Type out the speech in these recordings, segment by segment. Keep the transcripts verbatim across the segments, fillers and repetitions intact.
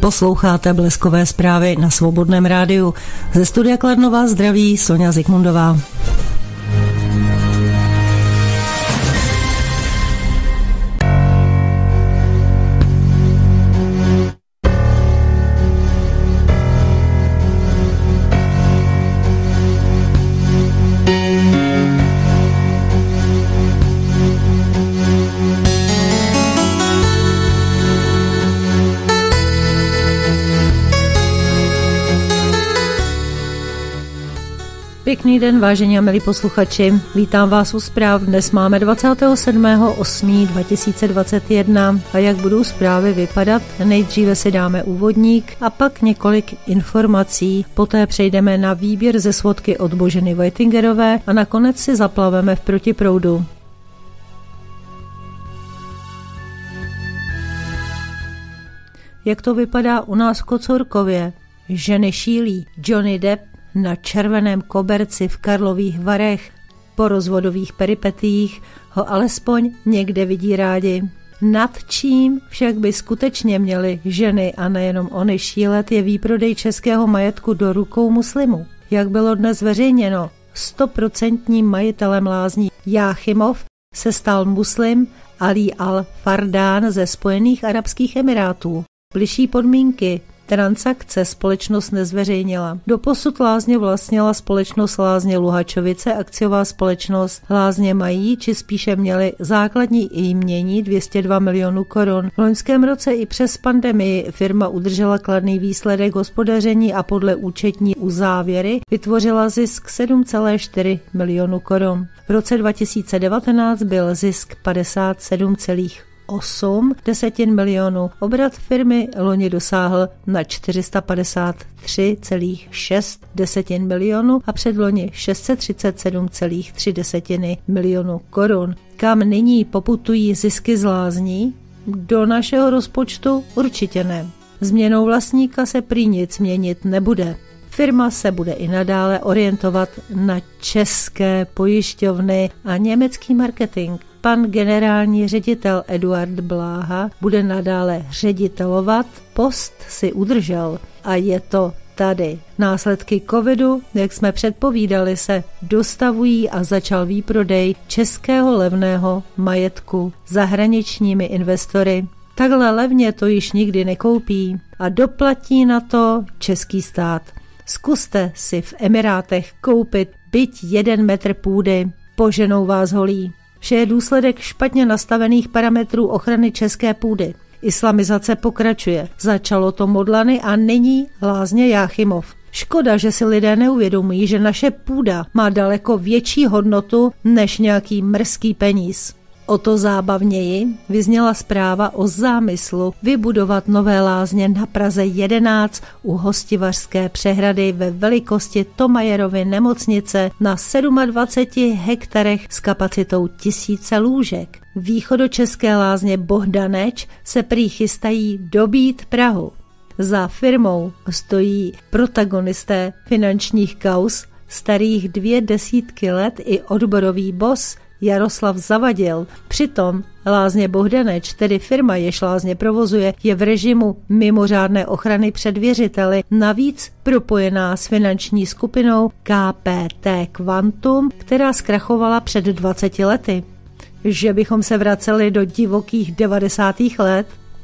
Posloucháte Bleskové zprávy na Svobodném rádiu. Ze studia Kladno vás zdraví Sonja Zikmundová. Pěkný den, vážení a milí posluchači. Vítám vás u zpráv. Dnes máme dvacátého sedmého osmého dva tisíce dvacet jedna a jak budou zprávy vypadat, nejdříve si dáme úvodník a pak několik informací. Poté přejdeme na výběr ze svodky od Boženy Vojtingerové a nakonec si zaplaveme v protiproudu. Jak to vypadá u nás v Kocourkově? Ženy šílí. Johnny Depp na červeném koberci v Karlových Varech. Po rozvodových peripetiích ho alespoň někde vidí rádi. Nad čím však by skutečně měly ženy a nejenom ony šílet je výprodej českého majetku do rukou muslimů. Jak bylo dnes zveřejněno, stoprocentním majitelem lázní Jáchymov se stal muslim Ali Al-Fardán ze Spojených arabských emirátů. Bližší podmínky transakce společnost nezveřejnila. Doposud lázně vlastnila společnost Lázně Luhačovice, akciová společnost. Lázně mají, či spíše měly základní jmění dvě stě dva milionů korun. V loňském roce i přes pandemii firma udržela kladný výsledek hospodaření a podle účetní uzávěry vytvořila zisk sedm celá čtyři milionu korun. V roce dva tisíce devatenáct byl zisk padesát sedm celá osm desetin milionů. Obrat firmy loni dosáhl na čtyři sta padesát tři celá šest desetin milionů a předloni šest set třicet sedm celá tři desetiny milionů korun. Kam nyní poputují zisky z lázní? Do našeho rozpočtu určitě ne. Změnou vlastníka se prý nic měnit nebude. Firma se bude i nadále orientovat na české pojišťovny a německý marketing. Pan generální ředitel Eduard Bláha bude nadále ředitelovat, post si udržel a je to tady. Následky covidu, jak jsme předpovídali, se dostavují a začal výprodej českého levného majetku zahraničními investory. Takhle levně to již nikdy nekoupí a doplatí na to český stát. Zkuste si v Emirátech koupit byť jeden metr půdy, poženou vás holí. Vše je důsledek špatně nastavených parametrů ochrany české půdy. Islamizace pokračuje. Začalo to Modlany a nyní lázně Jáchymov. Škoda, že si lidé neuvědomují, že naše půda má daleko větší hodnotu než nějaký mrzký peníz. O to zábavněji vyzněla zpráva o zámyslu vybudovat nové lázně na Praze jedenáct u Hostivařské přehrady ve velikosti Tomajerovy nemocnice na dvaceti sedmi hektarech s kapacitou tisíce lůžek. Východočeské lázně Bohdaneč se prý chystají dobít Prahu. Za firmou stojí protagonisté finančních kauz starých dvě desítky let i odborový boss Jaroslav Zavadil. Přitom lázně Bohdaneč, tedy firma, jež lázně provozuje, je v režimu mimořádné ochrany před věřiteli, navíc propojená s finanční skupinou K P T Quantum, která zkrachovala před dvaceti lety. Že bychom se vraceli do divokých devadesátých let?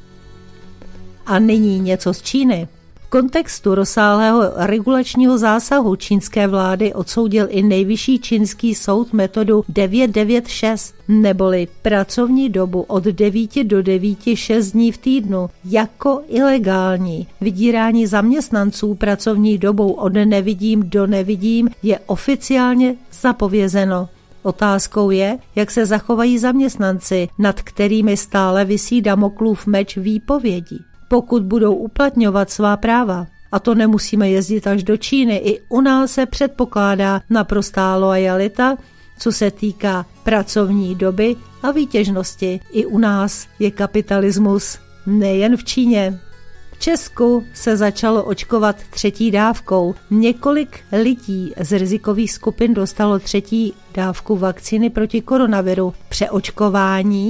A nyní něco z Číny. V kontextu rozsáhlého regulačního zásahu čínské vlády odsoudil i nejvyšší čínský soud metodu devět devět šest, neboli pracovní dobu od devíti do devíti šest dní v týdnu, jako ilegální. Vydírání zaměstnanců pracovní dobou od nevidím do nevidím je oficiálně zapovězeno. Otázkou je, jak se zachovají zaměstnanci, nad kterými stále visí Damoklův meč výpovědí. Pokud budou uplatňovat svá práva, a to nemusíme jezdit až do Číny, i u nás se předpokládá naprostá loajalita, co se týká pracovní doby a výtěžnosti. I u nás je kapitalismus, nejen v Číně. V Česku se začalo očkovat třetí dávkou. Několik lidí z rizikových skupin dostalo třetí dávku vakcíny proti koronaviru. Přeočkování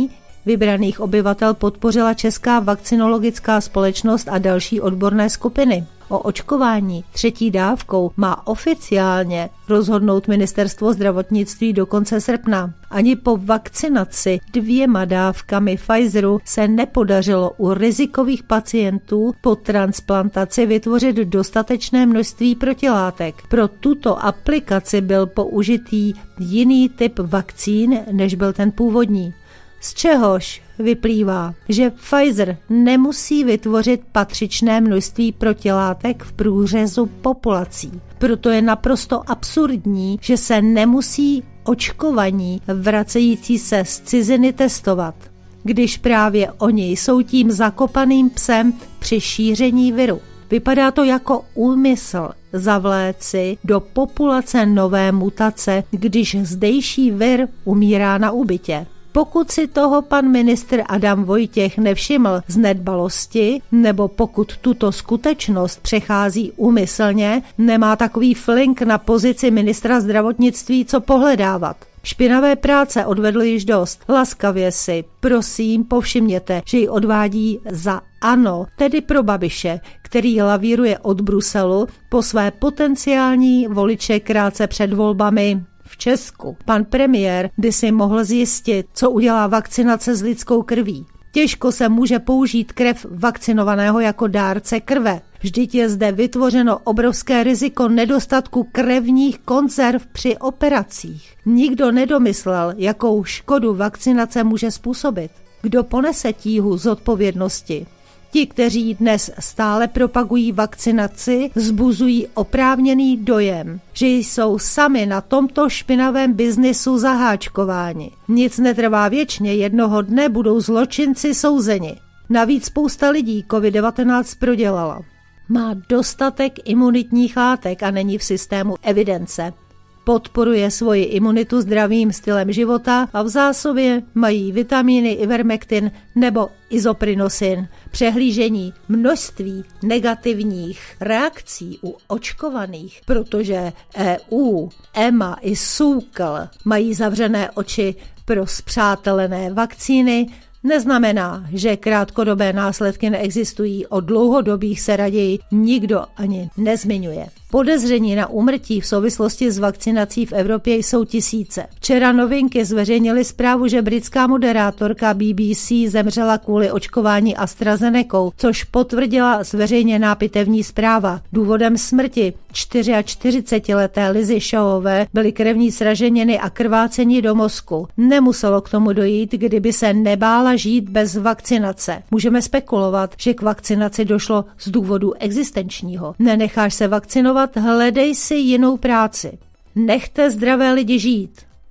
vybraných obyvatel podpořila Česká vakcinologická společnost a další odborné skupiny. O očkování třetí dávkou má oficiálně rozhodnout Ministerstvo zdravotnictví do konce srpna. Ani po vakcinaci dvěma dávkami Pfizeru se nepodařilo u rizikových pacientů po transplantaci vytvořit dostatečné množství protilátek. Pro tuto aplikaci byl použitý jiný typ vakcín, než byl ten původní. Z čehož vyplývá, že Pfizer nemusí vytvořit patřičné množství protilátek v průřezu populací. Proto je naprosto absurdní, že se nemusí očkovaní vracející se z ciziny testovat, když právě oni jsou tím zakopaným psem při šíření viru. Vypadá to jako úmysl zavléci do populace nové mutace, když zdejší vir umírá na úbytě. Pokud si toho pan ministr Adam Vojtěch nevšiml z nedbalosti, nebo pokud tuto skutečnost přechází úmyslně, nemá takový flink na pozici ministra zdravotnictví co pohledávat. Špinavé práce odvedl již dost. Laskavě si, prosím, povšimněte, že ji odvádí za ANO, tedy pro Babiše, který lavíruje od Bruselu po své potenciální voliče krátce před volbami. V Česku pan premiér by si mohl zjistit, co udělá vakcinace s lidskou krví. Těžko se může použít krev vakcinovaného jako dárce krve. Vždyť je zde vytvořeno obrovské riziko nedostatku krevních konzerv při operacích. Nikdo nedomyslel, jakou škodu vakcinace může způsobit. Kdo ponese tíhu zodpovědnosti? Ti, kteří dnes stále propagují vakcinaci, vzbuzují oprávněný dojem, že jsou sami na tomto špinavém biznisu zaháčkováni. Nic netrvá věčně, jednoho dne budou zločinci souzeni. Navíc spousta lidí covid devatenáct prodělala. Má dostatek imunitních látek a není v systému evidence. Podporuje svoji imunitu zdravým stylem života a v zásobě mají vitamíny Ivermectin nebo isoprinosin. Přehlížení množství negativních reakcí u očkovaných, protože E U, E M A i SÚKL mají zavřené oči pro spřátelené vakcíny, neznamená, že krátkodobé následky neexistují, o dlouhodobých se raději nikdo ani nezmiňuje. Podezření na úmrtí v souvislosti s vakcinací v Evropě jsou tisíce. Včera Novinky zveřejnily zprávu, že britská moderátorka B B C zemřela kvůli očkování AstraZenecou, což potvrdila zveřejněná pitevní zpráva. Důvodem smrti čtyřiačtyřicetileté Lizy Shawové byly krevní sraženiny a krvácení do mozku. Nemuselo k tomu dojít, kdyby se nebála žít bez vakcinace. Můžeme spekulovat, že k vakcinaci došlo z důvodu existenčního. Nenecháš se vakcinovat, hledej si jinou práci. Nechte zdravé lidi žít.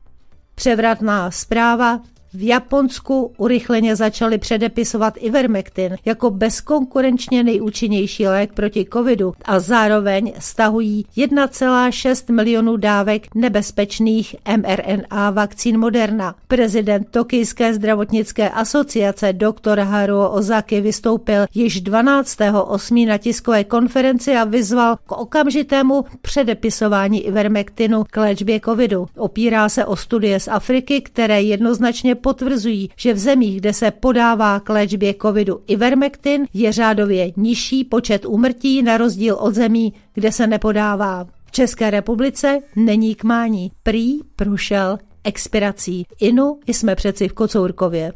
Převratná zpráva. V Japonsku urychleně začali předepisovat Ivermectin jako bezkonkurenčně nejúčinnější lék proti covidu a zároveň stahují jedna celá šest milionů dávek nebezpečných M R N A vakcín Moderna. Prezident Tokijské zdravotnické asociace doktor Haruo Ozaki vystoupil již dvanáctého osmého na tiskové konferenci a vyzval k okamžitému předepisování Ivermectinu k léčbě covidu. Opírá se o studie z Afriky, které jednoznačně potvrzují, že v zemích, kde se podává k léčbě covidu Ivermectin, je řádově nižší počet úmrtí na rozdíl od zemí, kde se nepodává. V České republice není k mání. Prý prošel expirací. Inu jsme přeci v Kocourkově.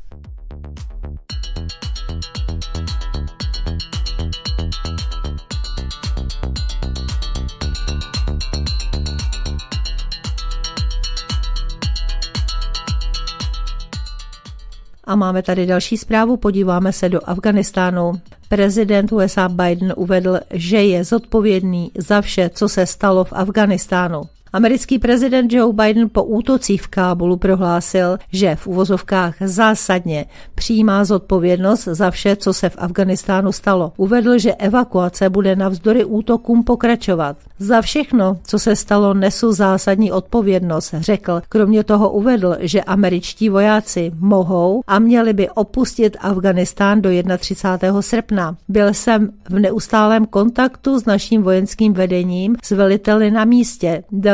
A máme tady další zprávu, podíváme se do Afghánistánu. Prezident U S A Biden uvedl, že je zodpovědný za vše, co se stalo v Afghánistánu. Americký prezident Joe Biden po útocích v Kábulu prohlásil, že v uvozovkách zásadně přijímá zodpovědnost za vše, co se v Afghánistánu stalo. Uvedl, že evakuace bude navzdory útokům pokračovat. Za všechno, co se stalo, nesu zásadní odpovědnost, řekl. Kromě toho uvedl, že američtí vojáci mohou a měli by opustit Afghánistán do třicátého prvního srpna. Byl jsem v neustálém kontaktu s naším vojenským vedením, s veliteli na místě, dali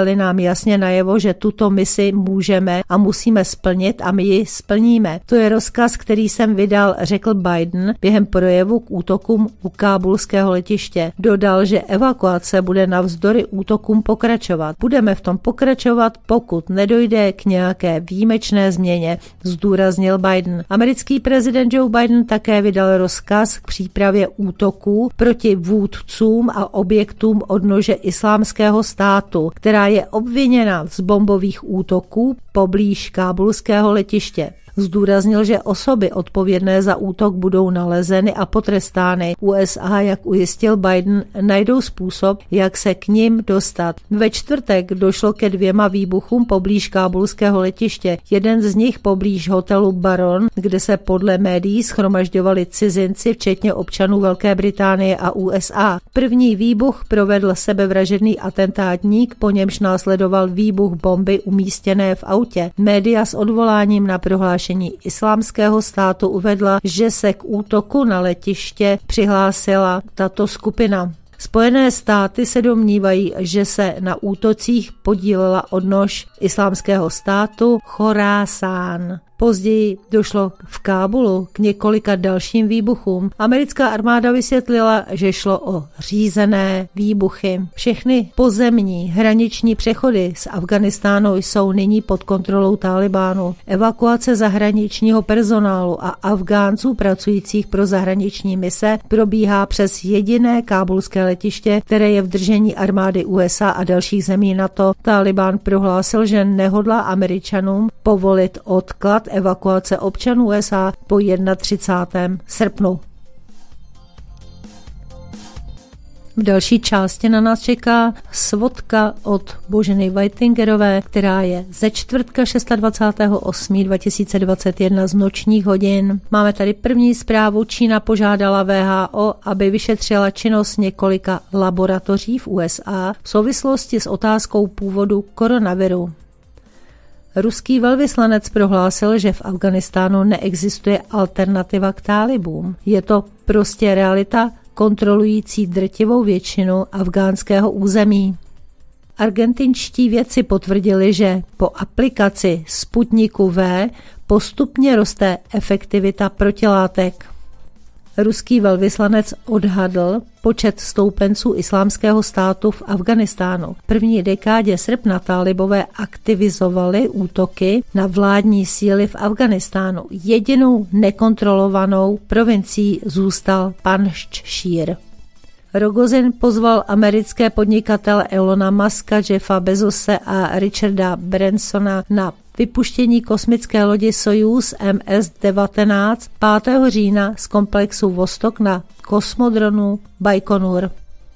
dali nám jasně najevo, že tuto misi můžeme a musíme splnit a my ji splníme. To je rozkaz, který jsem vydal, řekl Biden během projevu k útokům u kábulského letiště. Dodal, že evakuace bude navzdory útokům pokračovat. Budeme v tom pokračovat, pokud nedojde k nějaké výjimečné změně, zdůraznil Biden. Americký prezident Joe Biden také vydal rozkaz k přípravě útoků proti vůdcům a objektům odnože Islámského státu, která je obviněna z bombových útoků poblíž kábulského letiště. Zdůraznil, že osoby odpovědné za útok budou nalezeny a potrestány. U S A, jak ujistil Biden, najdou způsob, jak se k nim dostat. Ve čtvrtek došlo ke dvěma výbuchům poblíž kábulského letiště. Jeden z nich poblíž hotelu Baron, kde se podle médií shromažďovali cizinci, včetně občanů Velké Británie a U S A. První výbuch provedl sebevražedný atentátník, po němž následoval výbuch bomby umístěné v autě. Média s odvoláním na prohlášení Islámského státu uvedla, že se k útoku na letiště přihlásila tato skupina. Spojené státy se domnívají, že se na útocích podílela odnož Islámského státu Chorásán. Později došlo v Kábulu k několika dalším výbuchům. Americká armáda vysvětlila, že šlo o řízené výbuchy. Všechny pozemní hraniční přechody z Afghánistánu jsou nyní pod kontrolou Tálibánu. Evakuace zahraničního personálu a Afgánců pracujících pro zahraniční mise probíhá přes jediné kábulské letiště, které je v držení armády U S A a dalších zemí NATO. Tálibán prohlásil, že nehodlá Američanům povolit odklad evakuace občanů U S A po třicátého prvního srpnu. V další části na nás čeká svodka od Boženy Whitingerové, která je ze čtvrtka dvacátého šestého osmého dva tisíce dvacet jedna z nočních hodin. Máme tady první zprávu. Čína požádala W H O, aby vyšetřila činnost několika laboratoří v U S A v souvislosti s otázkou původu koronaviru. Ruský velvyslanec prohlásil, že v Afghánistánu neexistuje alternativa k Tálibům. Je to prostě realita kontrolující drtivou většinu afghánského území. Argentinští vědci potvrdili, že po aplikaci Sputniku V postupně roste efektivita protilátek. Ruský velvyslanec odhadl počet stoupenců Islámského státu v Afghánistánu. V první dekádě srpna Tálibové aktivizovali útoky na vládní síly v Afghánistánu. Jedinou nekontrolovanou provincií zůstal Panjšír. Rogozin pozval americké podnikatele Elona Muska, Jeffa Bezose a Richarda Bransona na vypuštění kosmické lodi Sojuz M S devatenáct pátého října z komplexu Vostok na kosmodronu Bajkonur.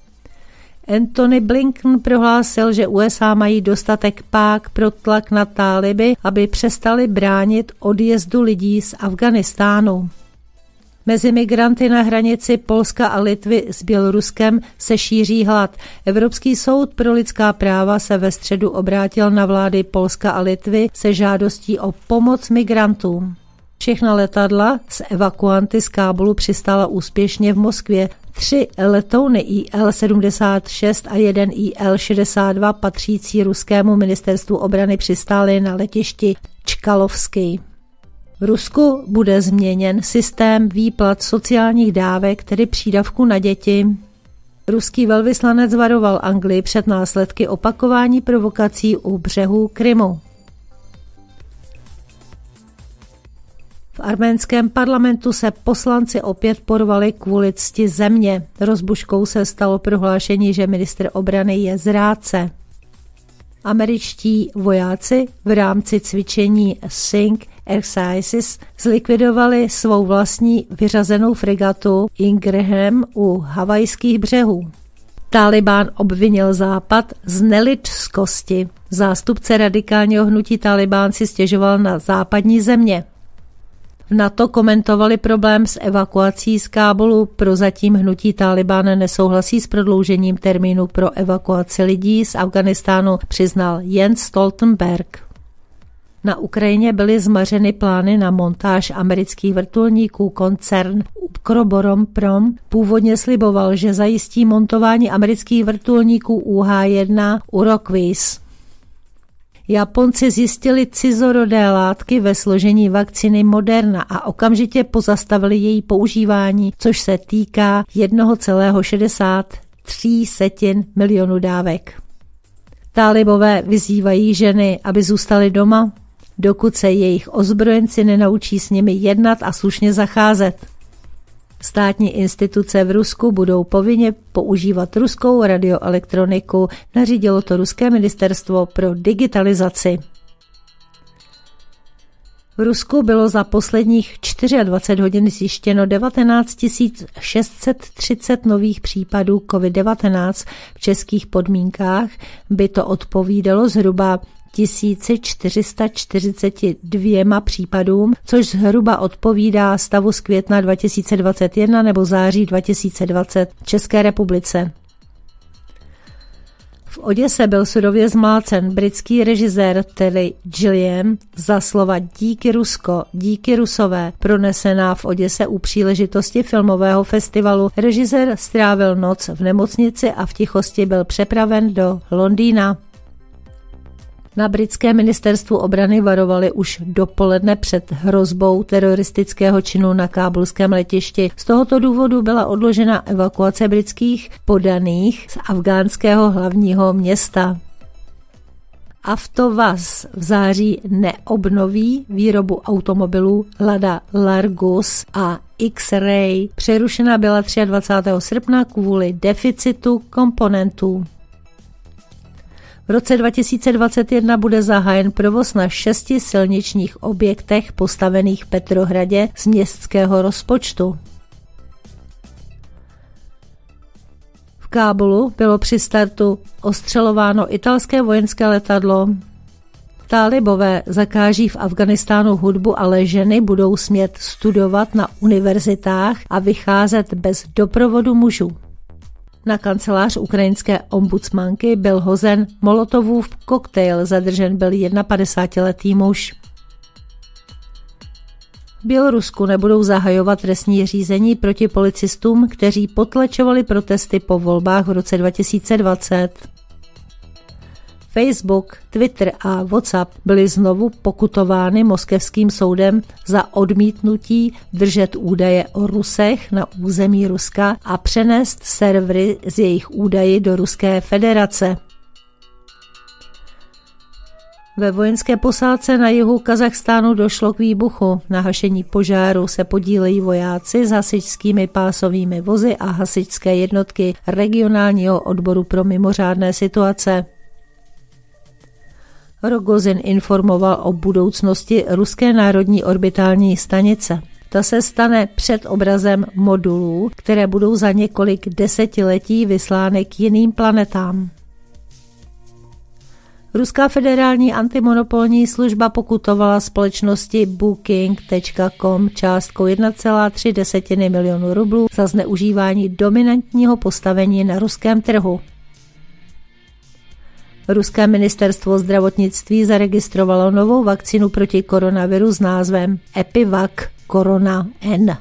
Antony Blinken prohlásil, že U S A mají dostatek pák pro tlak na Táliby, aby přestali bránit odjezdu lidí z Afghánistánu. Mezi migranty na hranici Polska a Litvy s Běloruskem se šíří hlad. Evropský soud pro lidská práva se ve středu obrátil na vlády Polska a Litvy se žádostí o pomoc migrantům. Všechna letadla s evakuanty z Kábulu přistála úspěšně v Moskvě. Tři letouny I L sedmdesát šest a jeden I L šedesát dva patřící ruskému ministerstvu obrany přistály na letišti Čkalovský. V Rusku bude změněn systém výplat sociálních dávek, tedy přídavku na děti. Ruský velvyslanec varoval Anglii před následky opakování provokací u břehů Krymu. V arménském parlamentu se poslanci opět porvali kvůli cti země. Rozbuškou se stalo prohlášení, že ministr obrany je zrádce. Američtí vojáci v rámci cvičení Sync Exercises zlikvidovali svou vlastní vyřazenou fregatu Ingraham u havajských břehů. Tálibán obvinil Západ z nelidskosti. Zástupce radikálního hnutí Tálibán si stěžoval na západní země. V NATO komentovali problém s evakuací z Kábulu. Prozatím hnutí Tálibán nesouhlasí s prodloužením termínu pro evakuaci lidí z Afghánistánu, přiznal Jens Stoltenberg. Na Ukrajině byly zmařeny plány na montáž amerických vrtulníků. Koncern Ukroboronprom původně sliboval, že zajistí montování amerických vrtulníků U H jedna u Rockwise. Japonci zjistili cizorodé látky ve složení vakcíny Moderna a okamžitě pozastavili její používání, což se týká jedna celá šedesát tři milionu dávek. Tálibové vyzývají ženy, aby zůstaly doma, dokud se jejich ozbrojenci nenaučí s nimi jednat a slušně zacházet. Státní instituce v Rusku budou povinně používat ruskou radioelektroniku, nařídilo to ruské ministerstvo pro digitalizaci. V Rusku bylo za posledních dvacet čtyři hodin zjištěno devatenáct tisíc šest set třicet nových případů covid devatenáct. V českých podmínkách by to odpovídalo zhruba tisíc čtyři sta čtyřicet dva případům, což zhruba odpovídá stavu z května dva tisíce dvacet jedna nebo září dva tisíce dvacet v České republice. V Oděse byl surově zmlácen britský režisér Terry Gilliam za slova díky Rusko, díky Rusové, pronesená v Oděse u příležitosti filmového festivalu. Režisér strávil noc v nemocnici a v tichosti byl přepraven do Londýna. Na britské ministerstvu obrany varovali už dopoledne před hrozbou teroristického činu na kábulském letišti. Z tohoto důvodu byla odložena evakuace britských podaných z afghánského hlavního města. Avtovaz v září neobnoví výrobu automobilů Lada Largus a X-Ray. Přerušena byla dvacátého třetího srpna kvůli deficitu komponentů. V roce dva tisíce dvacet jedna bude zahájen provoz na šesti silničních objektech postavených v Petrohradě z městského rozpočtu. V Kábulu bylo při startu ostřelováno italské vojenské letadlo. Tálibové zakáží v Afghánistánu hudbu, ale ženy budou smět studovat na univerzitách a vycházet bez doprovodu mužů. Na kancelář ukrajinské ombudsmanky byl hozen Molotovův koktejl, zadržen byl padesátiletý muž. V Bělorusku nebudou zahajovat trestní řízení proti policistům, kteří potlačovali protesty po volbách v roce dva tisíce dvacet. Facebook, Twitter a WhatsApp byly znovu pokutovány moskevským soudem za odmítnutí držet údaje o Rusech na území Ruska a přenést servery z jejich údaji do Ruské federace. Ve vojenské posádce na jihu Kazachstánu došlo k výbuchu. Na hašení požáru se podílejí vojáci s hasičskými pásovými vozy a hasičské jednotky regionálního odboru pro mimořádné situace. Rogozin informoval o budoucnosti ruské národní orbitální stanice. Ta se stane předobrazem modulů, které budou za několik desetiletí vyslány k jiným planetám. Ruská federální antimonopolní služba pokutovala společnosti Booking tečka com částkou jedna celá tři milionu rublů za zneužívání dominantního postavení na ruském trhu. Ruské ministerstvo zdravotnictví zaregistrovalo novou vakcínu proti koronaviru s názvem Epivac Corona N.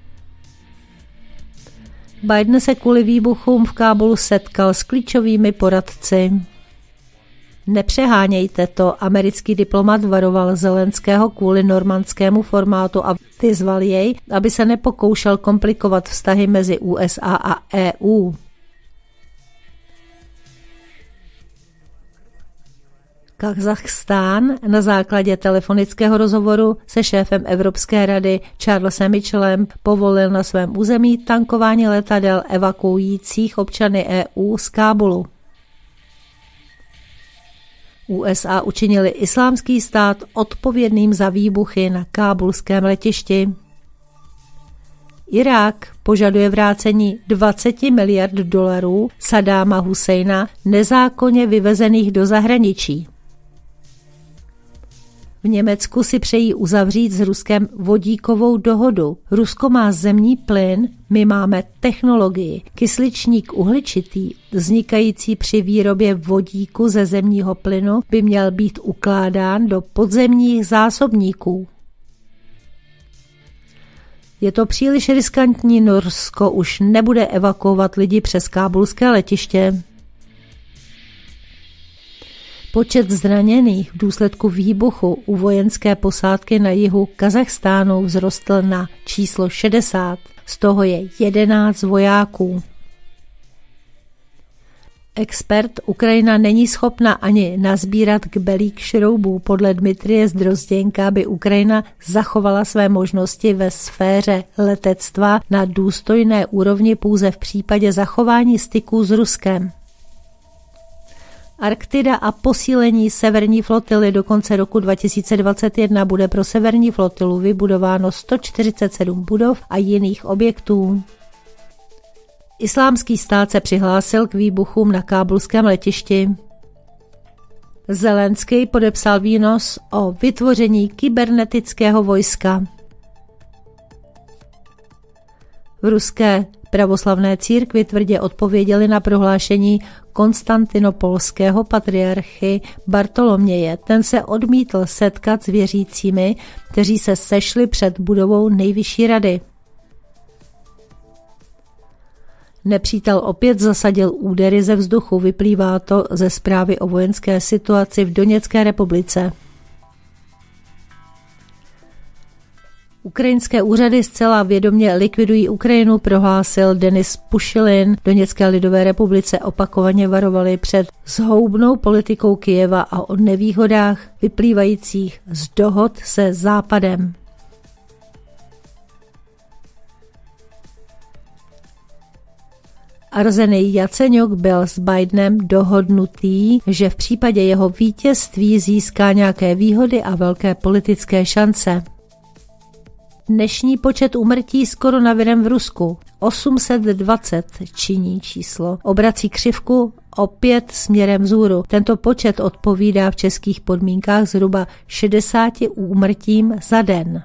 Biden se kvůli výbuchům v Kábulu setkal s klíčovými poradci. Nepřehánějte to, americký diplomat varoval Zelenského kvůli normandskému formátu a vyzval jej, aby se nepokoušel komplikovat vztahy mezi U S A a E U. Kazachstán na základě telefonického rozhovoru se šéfem Evropské rady Charlesem Michelem povolil na svém území tankování letadel evakuujících občany E U z Kábulu. U S A učinili Islámský stát odpovědným za výbuchy na kábulském letišti. Irák požaduje vrácení dvacet miliard dolarů Saddáma Husajna nezákonně vyvezených do zahraničí. V Německu si přejí uzavřít s Ruskem vodíkovou dohodu. Rusko má zemní plyn, my máme technologii. Kysličník uhličitý, vznikající při výrobě vodíku ze zemního plynu, by měl být ukládán do podzemních zásobníků. Je to příliš riskantní, Norsko už nebude evakuovat lidi přes kábulské letiště. Počet zraněných v důsledku výbuchu u vojenské posádky na jihu Kazachstánu vzrostl na číslo šedesát, z toho je jedenáct vojáků. Expert: Ukrajina není schopna ani nazbírat kbelík šroubů. Podle Dmitrije Zdrozděnka by Ukrajina zachovala své možnosti ve sféře letectva na důstojné úrovni pouze v případě zachování styků s Ruskem. Arktida a posílení severní flotily do konce roku dva tisíce dvacet jedna bude pro severní flotilu vybudováno sto čtyřicet sedm budov a jiných objektů. Islámský stát se přihlásil k výbuchům na kábulském letišti. Zelenský podepsal výnos o vytvoření kybernetického vojska. V ruské pravoslavné církvi tvrdě odpověděli na prohlášení konstantinopolského patriarchy Bartoloměje. Ten se odmítl setkat s věřícími, kteří se sešli před budovou nejvyšší rady. Nepřítel opět zasadil údery ze vzduchu, vyplývá to ze zprávy o vojenské situaci v Doněcké republice. Ukrajinské úřady zcela vědomě likvidují Ukrajinu, prohlásil Denis Pušilin. V Doněcké lidové republice opakovaně varovali před zhoubnou politikou Kyjeva a o nevýhodách vyplývajících z dohod se Západem. Arsenij Jaceňuk byl s Bidenem dohodnutý, že v případě jeho vítězství získá nějaké výhody a velké politické šance. Dnešní počet úmrtí s koronavirem v Rusku osm set dvacet činí číslo. Obrací křivku opět směrem vzhůru. Tento počet odpovídá v českých podmínkách zhruba šedesáti úmrtím za den.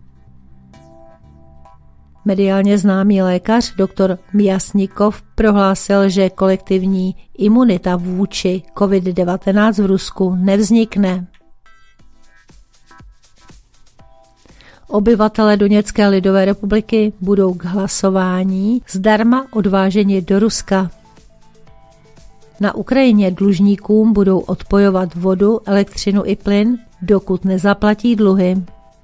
Mediálně známý lékař doktor Mjasnikov prohlásil, že kolektivní imunita vůči covid devatenáct v Rusku nevznikne. Obyvatelé Doněcké lidové republiky budou k hlasování zdarma odváženi do Ruska. Na Ukrajině dlužníkům budou odpojovat vodu, elektřinu i plyn, dokud nezaplatí dluhy.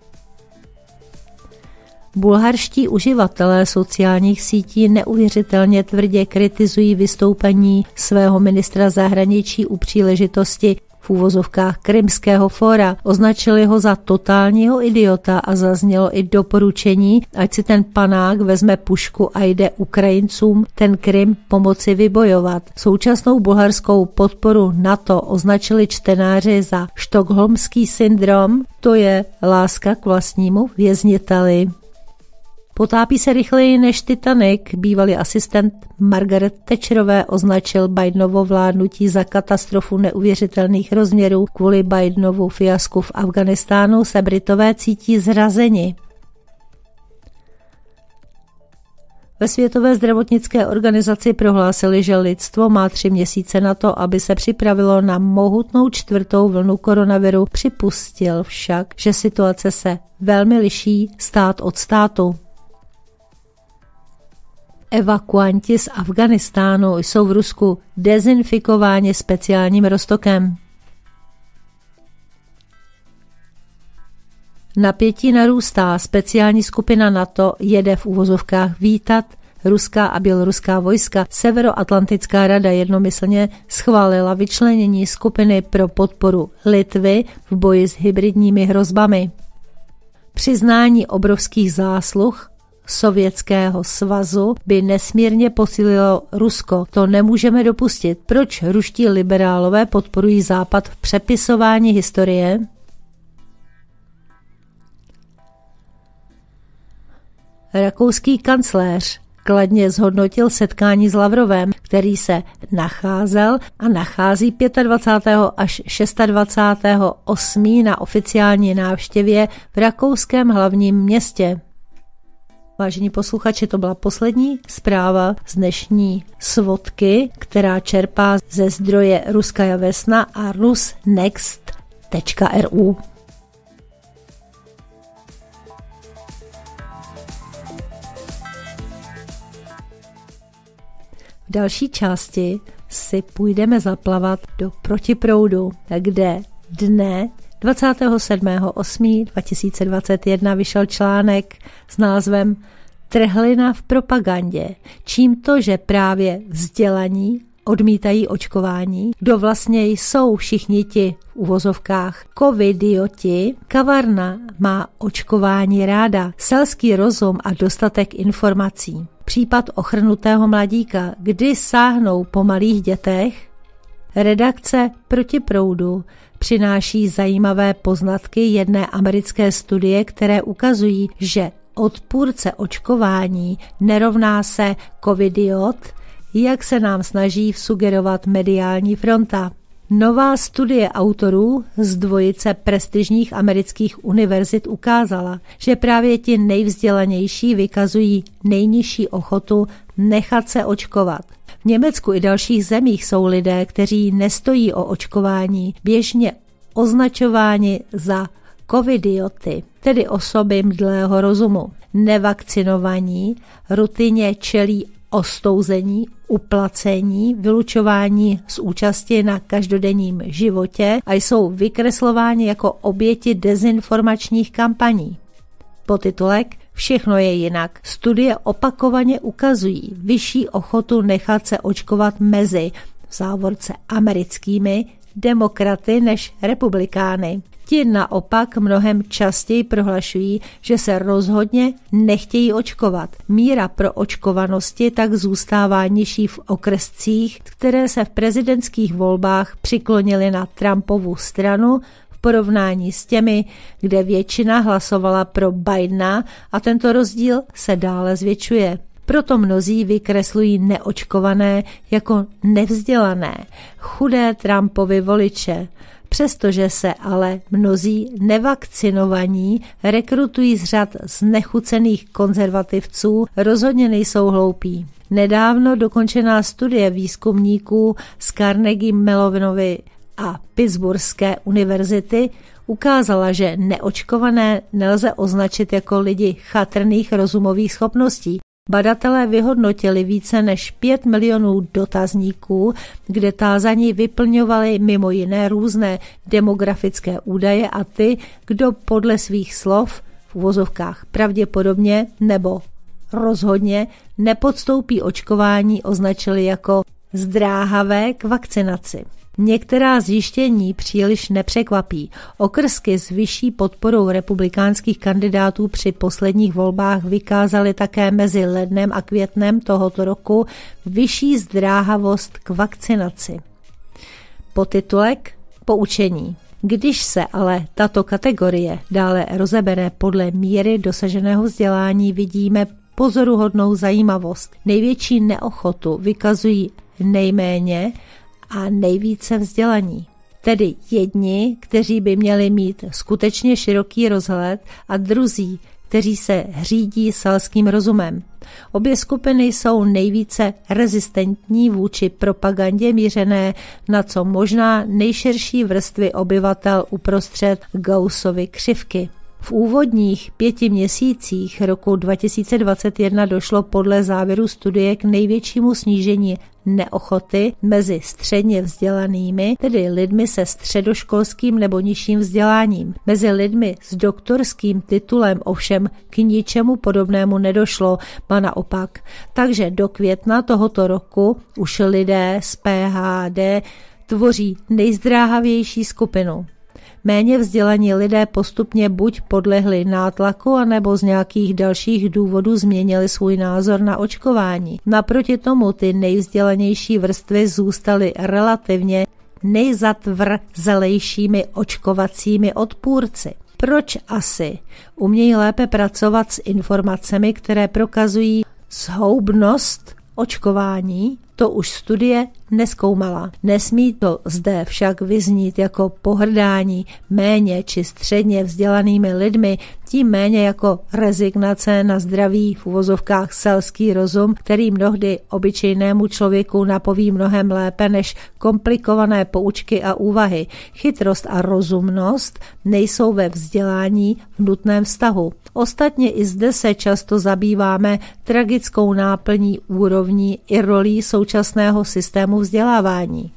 Bulharští uživatelé sociálních sítí neuvěřitelně tvrdě kritizují vystoupení svého ministra zahraničí u příležitosti v úvozovkách Krymského fóra. Označili ho za totálního idiota a zaznělo i doporučení, ať si ten panák vezme pušku a jde Ukrajincům ten Krym pomoci vybojovat. Současnou bulharskou podporu NATO označili čtenáři za štokholmský syndrom, to je láska k vlastnímu vězniteli. Potápí se rychleji než Titanic. Bývalý asistent Margaret Thatcherové označil Bidenovo vládnutí za katastrofu neuvěřitelných rozměrů. Kvůli Bidenovu fiasku v Afghánistánu se Britové cítí zrazeni. Ve Světové zdravotnické organizaci prohlásili, že lidstvo má tři měsíce na to, aby se připravilo na mohutnou čtvrtou vlnu koronaviru. Připustil však, že situace se velmi liší stát od státu. Evakuanti z Afghánistánu jsou v Rusku dezinfikováni speciálním roztokem. Napětí narůstá, speciální skupina NATO jede v uvozovkách vítat ruská a běloruská vojska. Severoatlantická rada jednomyslně schválila vyčlenění skupiny pro podporu Litvy v boji s hybridními hrozbami. Přiznání obrovských zásluh Sovětského svazu by nesmírně posílilo Rusko. To nemůžeme dopustit. Proč ruští liberálové podporují Západ v přepisování historie? Rakouský kancléř kladně zhodnotil setkání s Lavrovem, který se nacházel a nachází dvacátého pátého až dvacátého šestého osmého na oficiální návštěvě v rakouském hlavním městě. Vážení posluchači, to byla poslední zpráva z dnešní svodky, která čerpá ze zdroje Ruskaja Vesna a rusnext tečka er u. V další části si půjdeme zaplavat do protiproudu, kde dne dvacátého sedmého osmého dva tisíce dvacet jedna vyšel článek s názvem Trhlina v propagandě. Čím to, že právě vzdělaní odmítají očkování, kdo vlastně jsou všichni ti v uvozovkách covidioti. Kavárna má očkování ráda, selský rozum a dostatek informací. Případ ochrnutého mladíka, kdy sáhnou po malých dětech. Redakce Protiproudu přináší zajímavé poznatky jedné americké studie, které ukazují, že odpůrce očkování nerovná se covidiot, jak se nám snaží vsugerovat mediální fronta. Nová studie autorů z dvojice prestižních amerických univerzit ukázala, že právě ti nejvzdělanější vykazují nejnižší ochotu nechat se očkovat. V Německu i dalších zemích jsou lidé, kteří nestojí o očkování, běžně označováni za covidioty, tedy osoby mdlého rozumu. Nevakcinovaní rutině čelí ostouzení, uplacení, vylučování z účasti na každodenním životě a jsou vykreslováni jako oběti dezinformačních kampaní. Podtitulek Všechno je jinak. Studie opakovaně ukazují vyšší ochotu nechat se očkovat mezi v závorce americkými demokraty než republikány. Ti naopak mnohem častěji prohlašují, že se rozhodně nechtějí očkovat. Míra proočkovanosti tak zůstává nižší v okrescích, které se v prezidentských volbách přiklonily na Trumpovu stranu v porovnání s těmi, kde většina hlasovala pro Bidena, a tento rozdíl se dále zvětšuje. Proto mnozí vykreslují neočkované jako nevzdělané, chudé Trumpovy voliče. Přestože se ale mnozí nevakcinovaní rekrutují z řad znechucených konzervativců, rozhodně nejsou hloupí. Nedávno dokončená studie výzkumníků z Carnegie Mellonovy a Pittsburghské univerzity ukázala, že neočkované nelze označit jako lidi chatrných rozumových schopností. Badatelé vyhodnotili více než pět milionů dotazníků, kde tázaní vyplňovali mimo jiné různé demografické údaje a ty, kdo podle svých slov v uvozovkách pravděpodobně nebo rozhodně nepodstoupí očkování, označili jako zdráhavé k vakcinaci. Některá zjištění příliš nepřekvapí. Okrsky s vyšší podporou republikánských kandidátů při posledních volbách vykázaly také mezi lednem a květnem tohoto roku vyšší zdráhavost k vakcinaci. Podtitulek Poučení. Když se ale tato kategorie dále rozebere podle míry dosaženého vzdělání, vidíme pozoruhodnou zajímavost. Největší neochotu vykazují nejméně a nejvíce vzdělaní. Tedy jedni, kteří by měli mít skutečně široký rozhled, a druzí, kteří se řídí selským rozumem. Obě skupiny jsou nejvíce rezistentní vůči propagandě mířené na co možná nejširší vrstvy obyvatel uprostřed Gaussovy křivky. V úvodních pěti měsících roku dva tisíce dvacet jedna došlo podle závěru studie k největšímu snížení neochoty mezi středně vzdělanými, tedy lidmi se středoškolským nebo nižším vzděláním. Mezi lidmi s doktorským titulem ovšem k ničemu podobnému nedošlo, ba naopak. Takže do května tohoto roku už lidé s P H D tvoří nejzdráhavější skupinu. Méně vzdělaní lidé postupně buď podlehli nátlaku, anebo z nějakých dalších důvodů změnili svůj názor na očkování. Naproti tomu ty nejvzdělanější vrstvy zůstaly relativně nejzatvrzelejšími očkovacími odpůrci. Proč asi? Umějí lépe pracovat s informacemi, které prokazují zhoubnost očkování? To už studie nezkoumala. Nesmí to zde však vyznít jako pohrdání méně či středně vzdělanými lidmi, tím méně jako rezignace na zdravý v uvozovkách selský rozum, který mnohdy obyčejnému člověku napoví mnohem lépe než komplikované poučky a úvahy. Chytrost a rozumnost nejsou ve vzdělání v nutném vztahu. Ostatně i zde se často zabýváme tragickou náplní úrovní i rolí současného systému vzdělávání.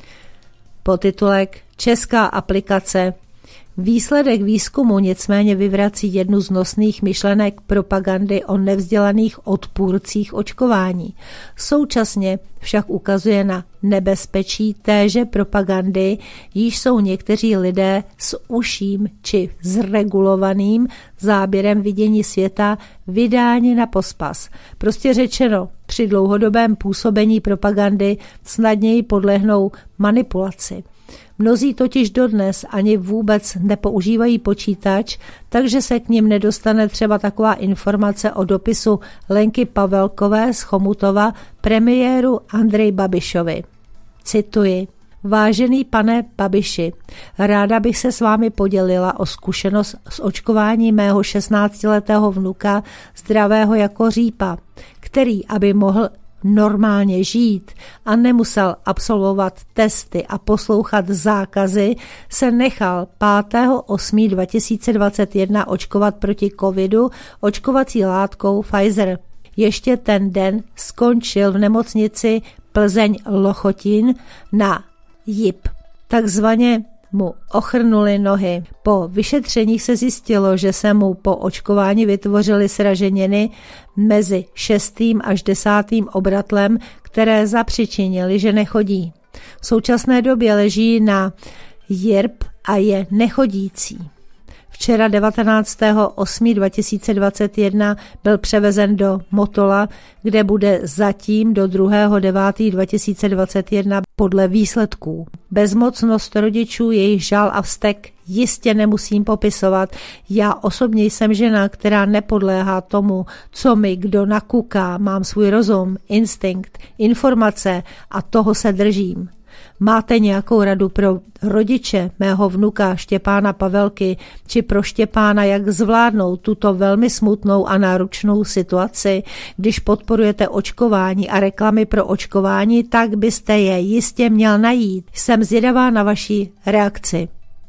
Podtitulek Česká aplikace. Výsledek výzkumu nicméně vyvrací jednu z nosných myšlenek propagandy o nevzdělaných odpůrcích očkování. Současně však ukazuje na nebezpečí téže propagandy, již jsou někteří lidé s užším či zregulovaným záběrem vidění světa vydáni na pospas. Prostě řečeno, při dlouhodobém působení propagandy snadněji podlehnou manipulaci. Mnozí totiž dodnes ani vůbec nepoužívají počítač, takže se k nim nedostane třeba taková informace o dopisu Lenky Pavelkové z Chomutova premiéru Andreji Babišovi. Cituji. Vážený pane Babiši, ráda bych se s vámi podělila o zkušenost s očkováním mého šestnáctiletého vnuka, zdravého jako řípa, který, aby mohl normálně žít a nemusel absolvovat testy a poslouchat zákazy, se nechal pátého osmého dva tisíce dvacet jedna očkovat proti covidu očkovací látkou Pfizer. Ještě ten den skončil v nemocnici Plzeň Lochotín na J I P. Takzvaně mu ochrnuli nohy. Po vyšetřeních se zjistilo, že se mu po očkování vytvořily sraženiny mezi šestým až desátým obratlem, které zapřičinily, že nechodí. V současné době leží na J I R P a je nechodící. Včera devatenáctého osmého dva tisíce dvacet jedna byl převezen do Motola, kde bude zatím do druhého devátého dva tisíce dvacet jedna podle výsledků. Bezmocnost rodičů, jejich žal a vztek jistě nemusím popisovat. Já osobně jsem žena, která nepodléhá tomu, co mi kdo nakuká. Mám svůj rozum, instinkt, informace a toho se držím. Máte nějakou radu pro rodiče mého vnuka Štěpána Pavelky či pro Štěpána, jak zvládnout tuto velmi smutnou a náročnou situaci? Když podporujete očkování a reklamy pro očkování, tak byste je jistě měl najít. Jsem zvědavá na vaši reakci.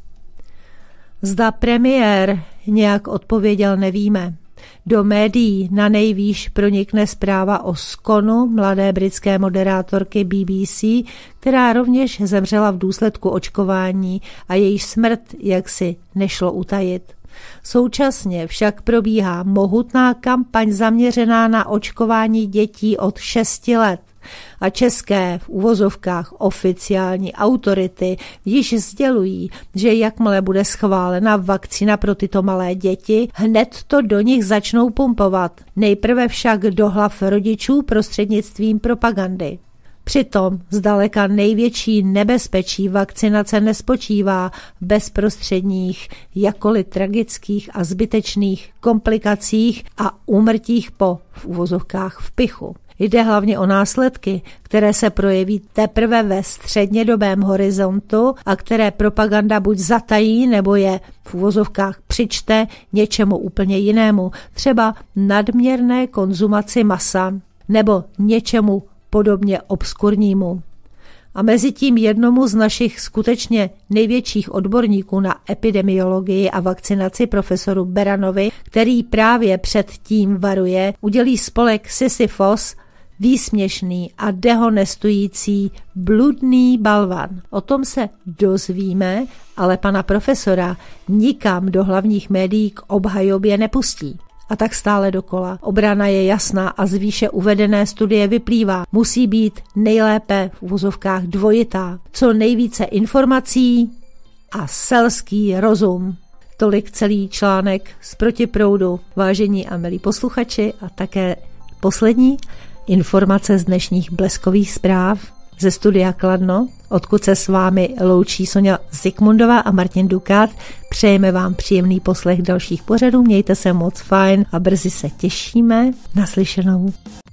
Zda premiér nějak odpověděl, nevíme. Do médií na nejvýš pronikne zpráva o skonu mladé britské moderátorky B B C, která rovněž zemřela v důsledku očkování a jejíž smrt jaksi nešlo utajit. Současně však probíhá mohutná kampaň zaměřená na očkování dětí od šesti let. A české v uvozovkách oficiální autority již sdělují, že jakmile bude schválena vakcína pro tyto malé děti, hned to do nich začnou pumpovat. Nejprve však do hlav rodičů prostřednictvím propagandy. Přitom zdaleka největší nebezpečí vakcinace nespočívá v bezprostředních, jakkoliv tragických a zbytečných komplikacích a úmrtích po v uvozovkách vpichu. Jde hlavně o následky, které se projeví teprve ve střednědobém horizontu a které propaganda buď zatají, nebo je v uvozovkách přičte něčemu úplně jinému, třeba nadměrné konzumaci masa nebo něčemu podobně obskurnímu. A mezi tím jednomu z našich skutečně největších odborníků na epidemiologii a vakcinaci profesoru Beranovi, který právě před tím varuje, udělí spolek Sisyfos výsměšný a dehonestující bludný balvan. O tom se dozvíme, ale pana profesora nikam do hlavních médií k obhajobě nepustí. A tak stále dokola. Obrana je jasná a z výše uvedené studie vyplývá. Musí být nejlépe v uvozovkách dvojitá. Co nejvíce informací a selský rozum. Tolik celý článek z Protiproudu. Vážení a milí posluchači, a také poslední informace z dnešních bleskových zpráv ze studia Kladno, odkud se s vámi loučí Soňa Zikmundová a Martin Dukát. Přejeme vám příjemný poslech dalších pořadů, mějte se moc fajn a brzy se těšíme. Naslyšenou.